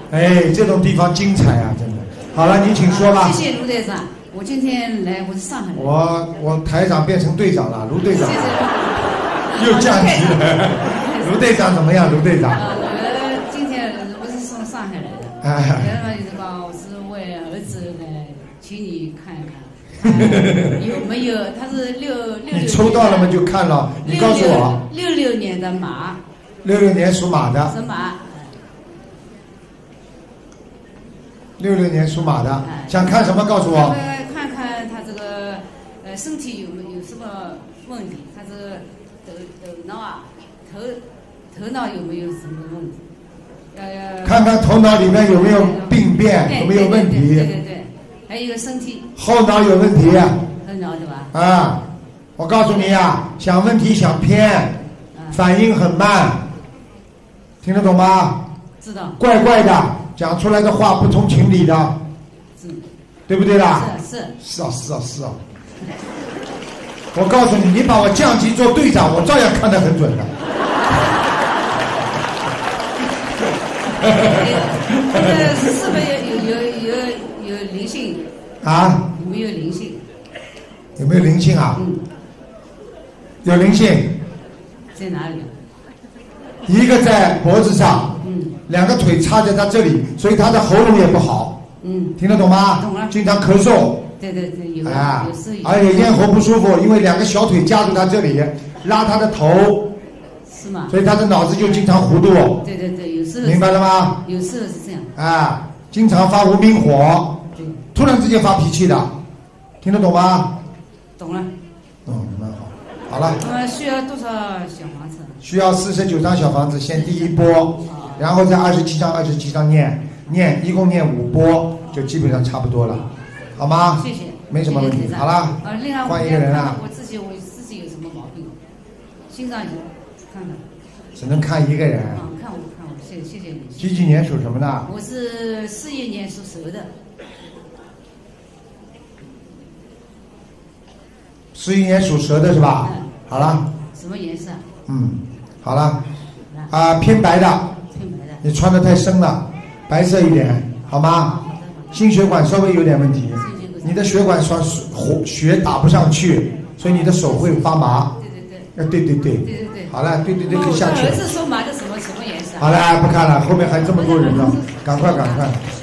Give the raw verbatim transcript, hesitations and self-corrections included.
哎，这种地方精彩啊，真的。好了，你请说吧。 谢谢卢队长，我今天来我是上海人。 我我台长变成队长了，卢队长谢谢又降级了。卢队长怎么样？卢队长？ 呃，我今天我是从上海来的。 哎。 原来就是讲我是为儿子来，请你看一看。呃、有没有？他是六六你抽到了吗？就看了。你告诉我。 六六年的马。 六六年属马的。 属马。 六六年属马的，想看什么？告诉我。 看看他这个呃身体有没有什么问题？他这个头头脑啊，头头脑有没有什么问题？呃。 看看头脑里面有没有病变，有没有问题？ 对对对，还有身体。 后脑有问题。 后脑对吧？ 啊，我告诉你啊，想问题想偏，反应很慢，听得懂吗？ 知道。 怪怪的。讲出来的话不通情理的， 是， 对不对啦？ 是是是啊是啊是啊。我告诉你，你把我降级做队长，我照样看得很准的。 这个是不是有有有有灵性？ 啊？ 有没有灵性？ 有没有灵性啊？ 嗯。 有灵性。 在哪里？ 一个在脖子上。 嗯。 两个腿插在他这里，所以他的喉咙也不好。 嗯， 听得懂吗？ 懂了。 经常咳嗽。 对对对，有。 啊， 有时有。 而且咽喉不舒服，因为两个小腿夹住他这里，拉他的头。 是吗？ 所以他的脑子就经常糊涂。 对对对，有时候。 明白了吗？ 有时候是这样。 啊，经常发无名火。 对。 突然之间发脾气的，听得懂吗？ 懂了。 嗯，蛮好。好了。 那么需要多少小房子？ 需要四十九张小房子，先第一波。然后在二十七章二十七章念念，一共念五波，就基本上差不多了，好吗？ 谢谢。 没什么问题。好了。 呃，另外换一个人啊。 我自己我自己有什么毛病？心脏有，看看。 只能看一个人。 啊，看我看我，谢谢谢你。 几几年属什么的？ 我是四一年属蛇的。 四一年属蛇的是吧？嗯。好了。 什么颜色？ 嗯，好了。啊，偏白的。你穿的太深了，白色一点，好吗？心血管稍微有点问题，你的血管双血血打不上去，所以你的手会发麻。 对对对。 对对对。 对对对。 好了，对对对，可以下去。 儿子说麻的什么什么颜色？ 好了，不看了，后面还这么多人呢，赶快赶快。